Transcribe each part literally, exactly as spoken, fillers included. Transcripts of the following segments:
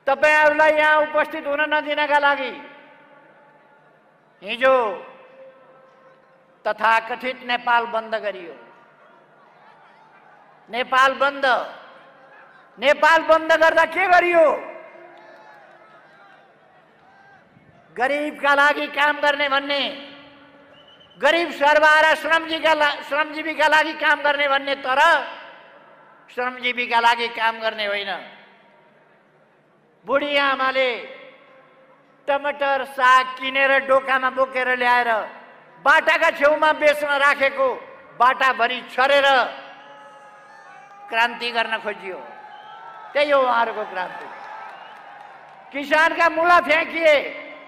तपाईहरुलाई यहाँ उपस्थित हुन नदिनका लागि हिजो तथाकथित नेपाल बन्द गरियो। नेपाल बन्द नेपाल बन्द गर्दा के गरियो? गरिबका लागि काम गर्ने भन्ने, गरिब सर्वहारा श्रमजीवीका श्रमजीवीका लागि काम गर्ने भन्ने, तर श्रमजीवीका लागि काम गर्ने होइन। बुढी आमाले टमाटर साग किनेर डोकामा बोकेर ल्याएर बाटाका छेउमा बेच्न राखेको बाटाभरि छरेर क्रान्ति गर्न खोजियो। त्यही हो उहाँहरूको क्रान्ति। किसानका मूला फ्याँकिए,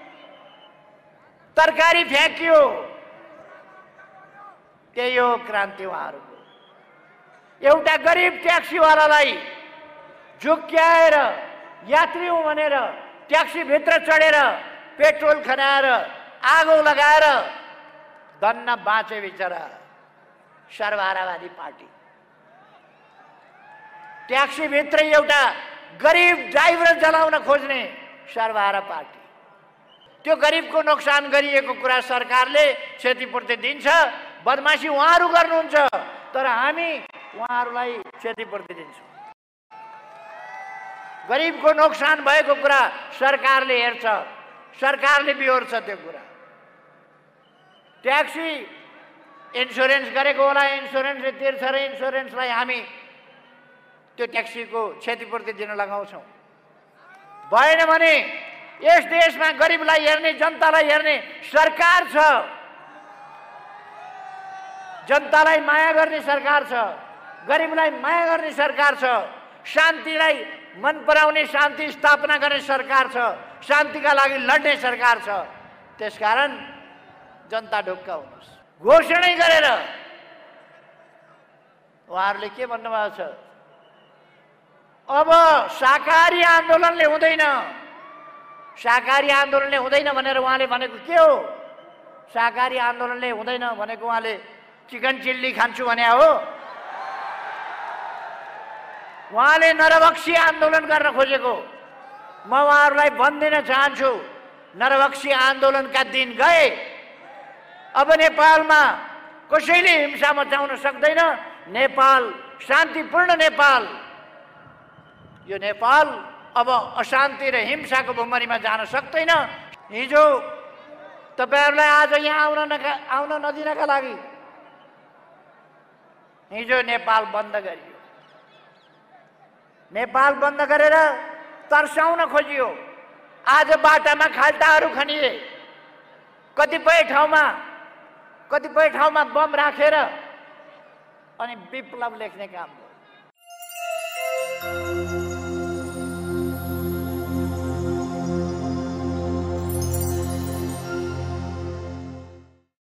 तरकारी फ्याँकियो, त्यही हो क्रान्ति उहाँहरूको। एउटा गरिब ट्याक्सीवालालाई झुक्क्याएर यात्री हुँ भनेर ट्याक्सी भित्र चढेर पेट्रोल खनाएर आगो लगाएर धन्न बाँचे बिचरा सर्वहारावादी पार्टी। ट्याक्सी भित्र एउटा गरिब ड्राइभर जलाउन खोज्ने सर्वहारा पार्टी। त्यो गरिबको नोक्सान गरिएको कुरा सरकारले क्षतिपूर्ति दिन्छ। बदमाशी उहाँहरू गर्नुहुन्छ, तर हामी उहाँहरूलाई क्षतिपूर्ति दिन्छौँ। गरिबको नोक्सान भएको कुरा सरकारले हेर्छ, सरकारले बिहोर्छ त्यो कुरा। ट्याक्सी इन्सुरेन्स गरेको होला, इन्सुरेन्सले तिर्छ र इन्सुरेन्सलाई हामी त्यो ट्याक्सीको क्षतिपूर्ति दिन लगाउँछौँ। भएन भने यस देशमा गरिबलाई हेर्ने, जनतालाई हेर्ने सरकार छ, जनतालाई माया गर्ने सरकार छ, गरिबलाई माया गर्ने सरकार छ, शान्तिलाई मन पराउने, शान्ति स्थापना गर्ने सरकार छ, शान्तिका लागि लड्ने सरकार छ। त्यसकारण जनता ढुक्क हुनुहोस्। घोषणै गरेर उहाँहरूले के भन्नुभएको छ? अब शाकाहारी आन्दोलनले हुँदैन, शाकाहारी आन्दोलनले हुँदैन भनेर उहाँले भनेको के हो? शाकाहारी आन्दोलनले हुँदैन भनेको उहाँले चिकन चिल्ली खान्छु भने हो? उहाँले नरभक्षी आन्दोलन गर्न खोजेको। म उहाँहरूलाई भनिदिन चाहन्छु, नरभक्षी आन्दोलनका दिन गए। अब नेपालमा कसैले हिंसा मचाउन सक्दैन। नेपाल शान्तिपूर्ण नेपाल, यो नेपाल अब अशान्ति र हिंसाको भुमरीमा जान सक्दैन। हिजो तपाईहरुलाई आज यहाँ आउन आउन नदिनका लागि हिजो नेपाल बन्द गरियो। नेपाल बन्द गरेर तर्साउन खोजियो। आज बाटामा खाल्टाहरू खनिए, कतिपय ठाउँमा कतिपय ठाउँमा बम राखेर अनि विप्लव लेख्ने काम हो।